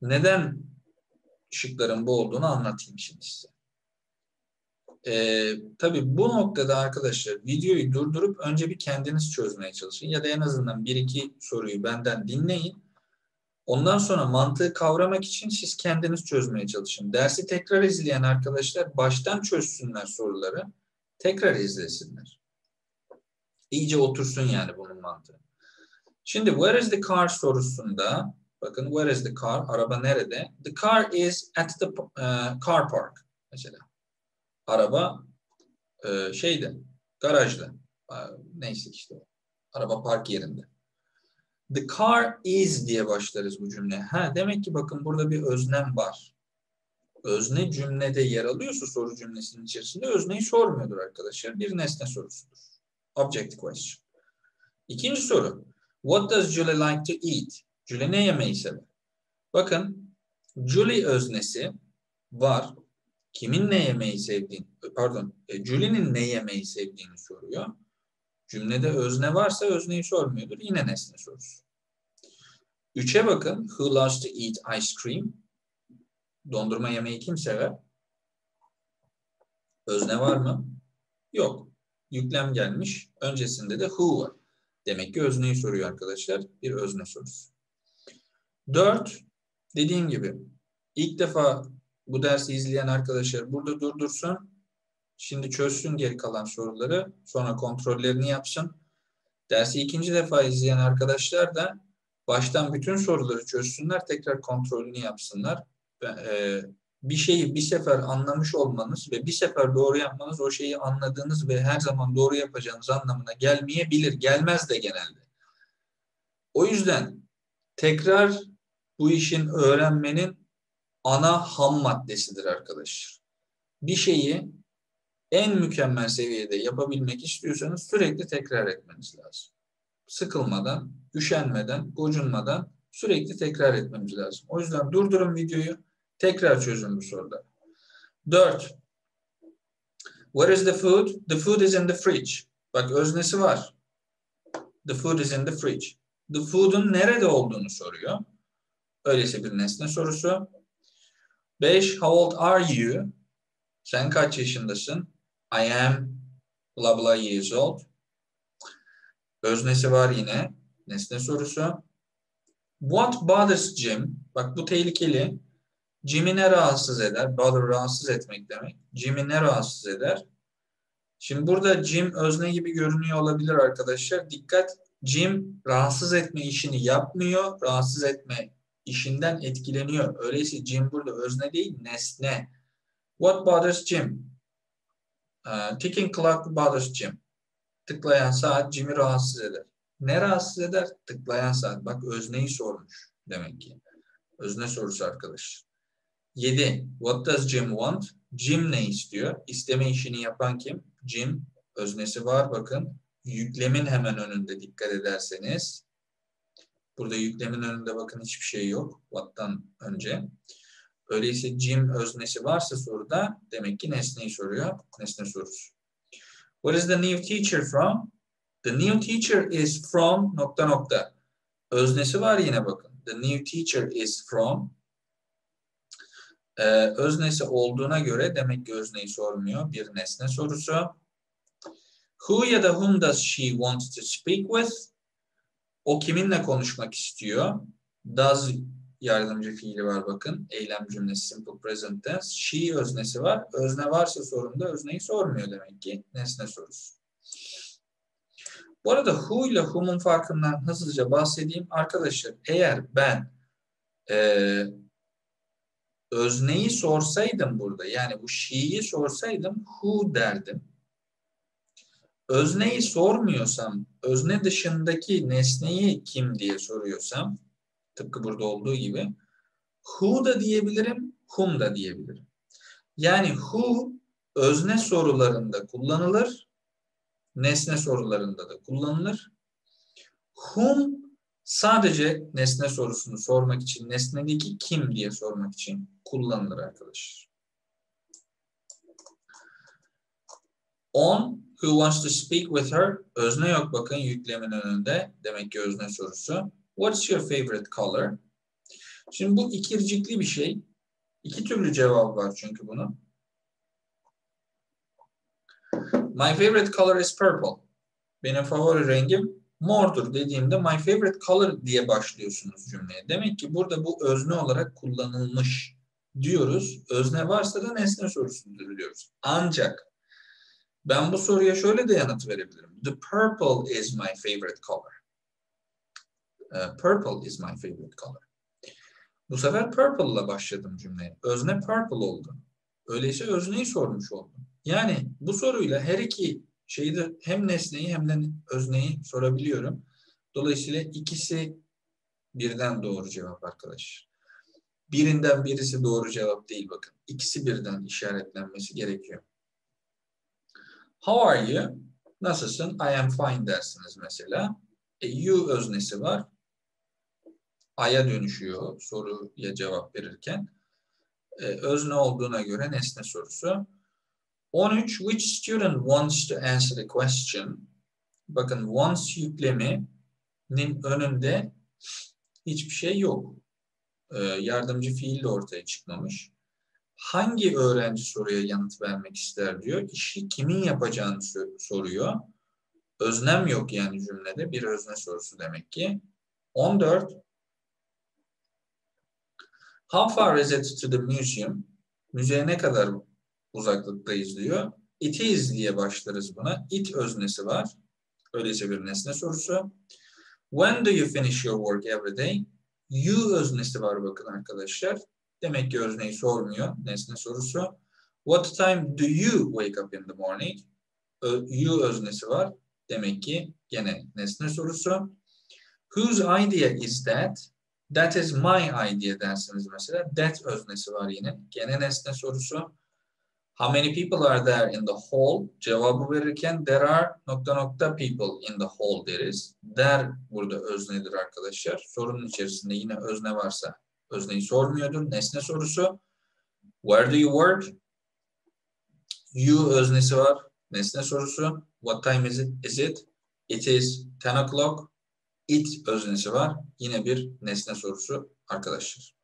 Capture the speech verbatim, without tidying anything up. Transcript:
Neden şıkların bu olduğunu anlatayım şimdi size. Ee, tabii bu noktada arkadaşlar videoyu durdurup önce bir kendiniz çözmeye çalışın. Ya da en azından bir iki soruyu benden dinleyin. Ondan sonra mantığı kavramak için siz kendiniz çözmeye çalışın. Dersi tekrar izleyen arkadaşlar baştan çözsünler soruları. Tekrar izlesinler. İyice otursun yani bunun mantığı. Şimdi where is the car sorusunda bakın where is the car? Araba nerede? The car is at the uh, car park mesela. Araba e, şeyde garajda. Neyse işte. Araba park yerinde. The car is diye başlarız bu cümleye. Ha, demek ki bakın burada bir öznem var. Özne cümlede yer alıyorsa soru cümlesinin içerisinde özneyi sormuyordur arkadaşlar. Bir nesne sorusudur. Object question. İkinci soru. What does Julie like to eat? Julie ne yemeyi sever? Bakın Julie öznesi var. Kimin ne yemeyi sevdiğini, pardon, Julie'nin ne yemeyi sevdiğini soruyor. Cümlede özne varsa özneyi sormuyordur. Yine nesne sorusu. Üçe bakın. Who loves to eat ice cream? Dondurma yemeyi kim sever? Özne var mı? Yok. Yüklem gelmiş. Öncesinde de who var. Demek ki özneyi soruyor arkadaşlar. Bir özne sorusu. Dört. Dediğim gibi ilk defa bu dersi izleyen arkadaşlar burada durdursun. Şimdi çözsün geri kalan soruları. Sonra kontrollerini yapsın. Dersi ikinci defa izleyen arkadaşlar da baştan bütün soruları çözsünler. Tekrar kontrolünü yapsınlar. Ee, bir şeyi bir sefer anlamış olmanız ve bir sefer doğru yapmanız o şeyi anladığınız ve her zaman doğru yapacağınız anlamına gelmeyebilir. Gelmez de genelde. O yüzden tekrar bu işin öğrenmenin ana ham maddesidir arkadaşlar. Bir şeyi en mükemmel seviyede yapabilmek istiyorsanız sürekli tekrar etmeniz lazım. Sıkılmadan, üşenmeden, gocunmadan sürekli tekrar etmemiz lazım. O yüzden durdurun videoyu, tekrar çözün bu soruları. Dört. Where is the food? The food is in the fridge. Bak öznesi var. The food is in the fridge. The food'un nerede olduğunu soruyor. Öyleyse bir nesne sorusu. Beş. How old are you? Sen kaç yaşındasın? I am blah blah years old. Öznesi var yine. Nesne sorusu. What bothers Jim? Bak bu tehlikeli. Jim'i ne rahatsız eder? Bother rahatsız etmek demek. Jim'i ne rahatsız eder? Şimdi burada Jim özne gibi görünüyor olabilir arkadaşlar. Dikkat. Jim rahatsız etme işini yapmıyor. Rahatsız etme işinden etkileniyor. Öyleyse Jim burada özne değil, nesne. What bothers Jim? Uh, ticking clock bothers Jim. Tıklayan saat Jim'i rahatsız eder. Ne rahatsız eder? Tıklayan saat. Bak özneyi sormuş demek ki. Özne sorusu arkadaş. Yedi. What does Jim want? Jim ne istiyor? İsteme işini yapan kim? Jim. Öznesi var bakın. Yüklemin hemen önünde dikkat ederseniz. Burada yüklemin önünde bakın hiçbir şey yok. What'tan önce. Öyleyse Jim öznesi varsa soruda demek ki nesneyi soruyor. Nesne sorusu. What is the new teacher from? The new teacher is from nokta nokta. Öznesi var yine bakın. The new teacher is from. Ee, öznesi olduğuna göre demek ki özneyi sormuyor. Bir nesne sorusu. Who ya da whom does she want to speak with? O kiminle konuşmak istiyor? Does yardımcı fiili var bakın. Eylem cümlesi simple present tense. She öznesi var. Özne varsa sorumda özneyi sormuyor demek ki. Nesne sorusu. Bu arada who ile whom'un farkından hızlıca bahsedeyim. Arkadaşlar eğer ben e, özneyi sorsaydım burada, yani bu she'yi sorsaydım who derdim. Özneyi sormuyorsam, özne dışındaki nesneyi kim diye soruyorsam, tıpkı burada olduğu gibi who da diyebilirim, whom da diyebilirim. Yani who özne sorularında kullanılır, nesne sorularında da kullanılır. Whom sadece nesne sorusunu sormak için, nesnedeki kim diye sormak için kullanılır arkadaşlar. On, who wants to speak with her? Özne yok bakın yüklemin önünde. Demek ki özne sorusu. What's your favorite color? Şimdi bu ikircikli bir şey. İki türlü cevap var çünkü bunun. My favorite color is purple. Benim favori rengim mordur dediğimde my favorite color diye başlıyorsunuz cümleye. Demek ki burada bu özne olarak kullanılmış diyoruz. Özne varsa da nesne sorusudur diyoruz. Ancak ben bu soruya şöyle de yanıt verebilirim. The purple is my favorite color. Uh, purple is my favorite color. Bu sefer purple ile başladım cümleye. Özne purple oldu. Öyleyse özneyi sormuş oldum. Yani bu soruyla her iki şeyi de hem nesneyi hem de özneyi sorabiliyorum. Dolayısıyla ikisi birden doğru cevap arkadaşlar. Birinden birisi doğru cevap değil bakın. İkisi birden işaretlenmesi gerekiyor. How are you? Nasılsın? I am fine dersiniz mesela. E, you öznesi var. I'ya dönüşüyor soruya cevap verirken. E, özne olduğuna göre nesne sorusu. on üç. Which student wants to answer the question? Bakın wants yükleminin önünde hiçbir şey yok. Ee, yardımcı fiil de ortaya çıkmamış. Hangi öğrenci soruya yanıt vermek ister diyor. İşi kimin yapacağını soruyor. Öznem yok yani cümlede. Bir özne sorusu demek ki. on dört. How far is it to the museum? Müzeye ne kadar uzaklıktayız diyor. It is diye başlarız buna. It öznesi var. Öyleyse bir nesne sorusu. When do you finish your work every day? You öznesi var bakın arkadaşlar. Demek ki özneyi sormuyor. Nesne sorusu. What time do you wake up in the morning? You öznesi var. Demek ki gene nesne sorusu. Whose idea is that? That is my idea dersiniz mesela. That öznesi var yine. Gene nesne sorusu. How many people are there in the hall? Cevabı verirken there are nokta nokta people in the hall deriz. There burada öznedir arkadaşlar. Sorunun içerisinde yine özne varsa özneyi sormuyordur. Nesne sorusu. Where do you work? You öznesi var. Nesne sorusu. What time is it? Is it? It is ten o'clock. It öznesi var. Yine bir nesne sorusu arkadaşlar.